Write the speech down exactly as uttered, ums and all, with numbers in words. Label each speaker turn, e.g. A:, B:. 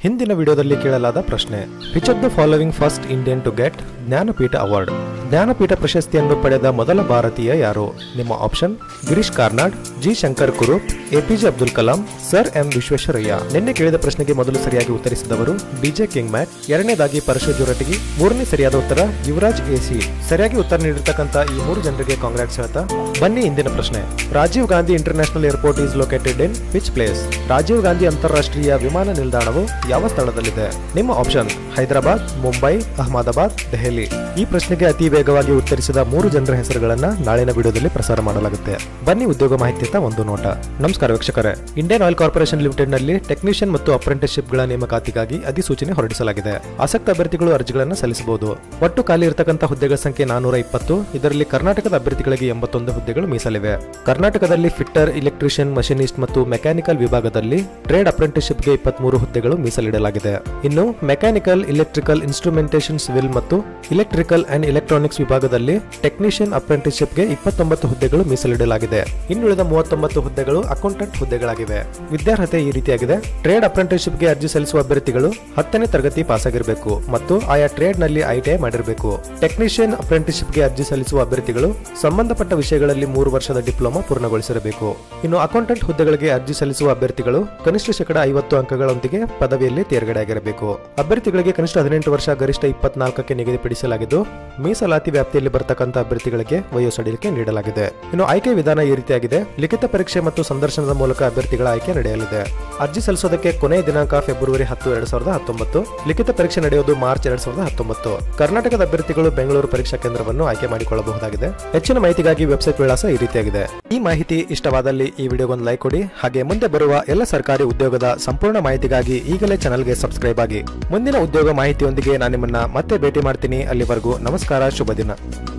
A: ಹಿಂದಿನ ವಿಡಿಯೋದಲ್ಲಿ ಕೇಳಲಾದ ಪ್ರಶ್ನೆ, which of the following first Indian to get Jnanpith award? Jnanpith ಪ್ರಶಸ್ತಿಯನ್ನು ಪಡೆದ ಮೊದಲ ಭಾರತೀಯ ಯಾರು? ನಿಮ್ಮ option Girish Karnad, G Shankar Kurup, APJ Abdul Kalam, sir M Visvesvaraya. ನಿನ್ನೆ ಕೇಳಿದ ಪ್ರಶ್ನೆಗೆ ಮೊದಲು ಸರಿಯಾಗಿ ಉತ್ತರಿಸಿದವರು ಡಿಜೆ ಕಿಂಗ್ ಮ್ಯಾಟ್, ಎರಡನೇದಾಗಿ ಪರಶು ಜೋರಟಗಿ, ಮೂರನೇ ಸರಿಯಾದ ಉತ್ತರ ಯುವರಾಜ್ ಎಸಿ. ಸರಿಯಾಗಿ ಉತ್ತರ ನೀಡಿರ್ತಕ್ಕಂಥ ಈ ಮೂರು ಜನರಿಗೆ ಕಾಂಗ್ರಾಟ್ಸ್ ಹೇಳ್ತಾ ಬನ್ನಿ ಇಂದಿನ ಪ್ರಶ್ನೆ. Rajiv Gandhi international airport is located in which place? Rajiv Gandhi ಅಂತಾರಾಷ್ಟ್ರೀಯ ವಿಮಾನ ನಿಲ್ದಾಣವು ಯಾವ ಸ್ಥಳದಲ್ಲಿದೆ? ನಿಮ್ಮ ಆಪ್ಷನ್ ಹೈದರಾಬಾದ್, ಮುಂಬೈ, ಅಹಮದಾಬಾದ್, ದೆಹಲಿ. ಈ ಪ್ರಶ್ನೆಗೆ ಅತಿ ವೇಗವಾಗಿ ಉತ್ತರಿಸಿದ ಮೂರು ಜನರ ಹೆಸರುಗಳನ್ನ ನಾಳಿನ ವಿಡಿಯೋದಲ್ಲಿ ಪ್ರಸಾರ ಮಾಡಲಾಗುತ್ತೆ. ಬನ್ನಿ ಉದ್ಯೋಗ ಮಾಹಿತಿಯತ್ತ ಒಂದು ನೋಟ. ನಮಸ್ಕಾರ ವೀಕ್ಷಕರೇ, ಇಂಡಿಯನ್ ಆಯಿಲ್ ಕಾರ್ಪೊರೇಷನ್ ಲಿಮಿಟೆಡ್ ನಲ್ಲಿ ಟೆಕ್ನಿಷಿಯನ್ ಮತ್ತು ಅಪ್ರೆಂಟಿಸ್ಶಿಪ್ ಗಳ ನೇಮಕಾತಿಗಾಗಿ ಅಧಿಸೂಚನೆ ಹೊರಡಿಸಲಾಗಿದೆ. ಆಸಕ್ತ ಅಭ್ಯರ್ಥಿಗಳು ಅರ್ಜಿಗಳನ್ನು ಸಲ್ಲಿಸಬಹುದು. ಒಟ್ಟು ಖಾಲಿ ಇರತಕ್ಕಂಥ ಹುದ್ದೆಗಳ ಸಂಖ್ಯೆ ನಾನೂರ ಇಪ್ಪತ್ತು. ಇದರಲ್ಲಿ ಕರ್ನಾಟಕದ ಅಭ್ಯರ್ಥಿಗಳಿಗೆ ಎಂಬತ್ತೊಂದು ಹುದ್ದೆಗಳು ಮೀಸಲಿವೆ. ಕರ್ನಾಟಕದಲ್ಲಿ ಫಿಟ್ಟರ್, ಇಲೆಕ್ಟ್ರಿಷಿಯನ್, ಮಷಿನಿಸ್ಟ್ ಮತ್ತು ಮೆಕ್ಯಾನಿಕಲ್ ವಿಭಾಗದಲ್ಲಿ ಟ್ರೇಡ್ ಅಪ್ರೆಂಟಿಸ್ಶಿಪ್ಗೆ ಇಪ್ಪತ್ಮೂರು ಹುದ್ದೆಗಳು ಮೀಸಲಿಡಲಾಗಿದೆ. ಇನ್ನು ಮೆಕ್ಯಾನಿಕಲ್, ಇಲೆಕ್ಟ್ರಿಕಲ್, ಇನ್ಸ್ಟ್ರುಮೆಂಟೇಷನ್, ಸಿವಿಲ್ ಮತ್ತು ಇಲೆಕ್ಟ್ರಿಕಲ್ ಅಂಡ್ ಎಲೆಕ್ಟ್ರಾನಿಕ್ಸ್ ವಿಭಾಗದಲ್ಲಿ ಟೆಕ್ನಿಷಿಯನ್ ಅಪ್ರೆಂಟಿಸ್ಶಿಪ್ಗೆ ಇಪ್ಪತ್ತೊಂಬತ್ತು ಹುದ್ದೆಗಳು ಮೀಸಲಿಡಲಾಗಿದೆ. ಇನ್ನುಳಿದ ಮೂವತ್ತೊಂಬತ್ತು ಹುದ್ದೆಗಳು ಅಕೌಂಟೆಂಟ್ ಹುದ್ದೆಗಳಾಗಿವೆ. ವಿದ್ಯಾರ್ಹತೆ ಈ ರೀತಿಯಾಗಿದೆ. ಟ್ರೇಡ್ ಅಪ್ರೆಂಟಿಸ್ಶಿಪ್ಗೆ ಅರ್ಜಿ ಸಲ್ಲಿಸುವ ಅಭ್ಯರ್ಥಿಗಳು ಹತ್ತನೇ ತರಗತಿ ಪಾಸ್ ಆಗಿರಬೇಕು ಮತ್ತು ಆಯಾ ಟ್ರೇಡ್ ನಲ್ಲಿ ಐಟಿಐ ಮಾಡಿರಬೇಕು. ಟೆಕ್ನಿಷಿಯನ್ ಅಪ್ರೆಂಟಿಸ್ಶಿಪ್ಗೆ ಅರ್ಜಿ ಸಲ್ಲಿಸುವ ಅಭ್ಯರ್ಥಿಗಳು ಸಂಬಂಧಪಟ್ಟ ವಿಷಯಗಳಲ್ಲಿ ಮೂರು ವರ್ಷದ ಡಿಪ್ಲೊಮಾ ಪೂರ್ಣಗೊಳಿಸಿರಬೇಕು. ಇನ್ನು ಅಕೌಂಟೆಂಟ್ ಹುದ್ದೆಗಳಿಗೆ ಅರ್ಜಿ ಸಲ್ಲಿಸುವ ಅಭ್ಯರ್ಥಿಗಳು ಕನಿಷ್ಠ ಶೇಕಡ ಐವತ್ತು ಅಂಕಗಳೊಂದಿಗೆ ಪದವಿಯಲ್ಲಿ ತೇರ್ಗಡೆಯಾಗಿರಬೇಕು. ಅಭ್ಯರ್ಥಿಗಳಿಗೆ ಕನಿಷ್ಠ ಹದಿನೆಂಟು ವರ್ಷ, ಗರಿಷ್ಠ ಇಪ್ಪತ್ನಾಲ್ಕಕ್ಕೆ ನಿಗದಿಪಡಿಸಲಾಗಿದ್ದು, ಮೀಸಲಾತಿ ವ್ಯಾಪ್ತಿಯಲ್ಲಿ ಬರತಕ್ಕಂಥ ಅಭ್ಯರ್ಥಿಗಳಿಗೆ ವಯೋಸಡಿಲಿಕೆ ನೀಡಲಾಗಿದೆ. ಇನ್ನು ಆಯ್ಕೆ ವಿಧಾನ ಈ ರೀತಿಯಾಗಿದೆ. ಲಿಖಿತ ಪರೀಕ್ಷೆ ಮತ್ತು ಸಂದರ್ಶನದ ಮೂಲಕ ಅಭ್ಯರ್ಥಿಗಳ ಆಯ್ಕೆ ನಡೆಯಲಿದೆ. ಅರ್ಜಿ ಸಲ್ಲಿಸೋದಕ್ಕೆ ಕೊನೆಯ ದಿನಾಂಕ ಫೆಬ್ರವರಿ ಹತ್ತು ಎರಡ್ ಸಾವಿರದ ಹತ್ತೊಂಬತ್ತು. ಲಿಖಿತ ಪರೀಕ್ಷೆ ನಡೆಯುವುದು ಮಾರ್ಚ್ ಎರಡ್ ಸಾವಿರದ ಹತ್ತೊಂಬತ್ತು. ಕರ್ನಾಟಕದ ಅಭ್ಯರ್ಥಿಗಳು ಬೆಂಗಳೂರು ಪರೀಕ್ಷಾ ಕೇಂದ್ರವನ್ನು ಆಯ್ಕೆ ಮಾಡಿಕೊಳ್ಳಬಹುದಾಗಿದೆ. ಹೆಚ್ಚಿನ ಮಾಹಿತಿಗಾಗಿ ವೆಬ್ಸೈಟ್ ವಿಳಾಸ ಈ ರೀತಿಯಾಗಿದೆ. ಈ ಮಾಹಿತಿ ಇಷ್ಟವಾದಲ್ಲಿ ಈ ವಿಡಿಯೋಗೊಂದು ಲೈಕ್ ಕೊಡಿ. ಹಾಗೆ ಮುಂದೆ ಬರುವ ಎಲ್ಲ ಸರ್ಕಾರಿ ಉದ್ಯೋಗದ ಸಂಪೂರ್ಣ ಮಾಹಿತಿಗಾಗಿ ಈಗಲೇ ಚಾನಲ್ಗೆ ಸಬ್ಸ್ಕ್ರೈಬ್ ಆಗಿ. ಮುಂದಿನ ಉದ್ಯೋಗ ಮಾಹಿತಿಯೊಂದಿಗೆ ನಾನು ನಿಮ್ಮನ್ನ ಮತ್ತೆ ಭೇಟಿ ಮಾಡ್ತೀನಿ. ಅಲ್ಲಿವರೆಗೂ ನಮಸ್ಕಾರ, ಶುಭ ದಿನ.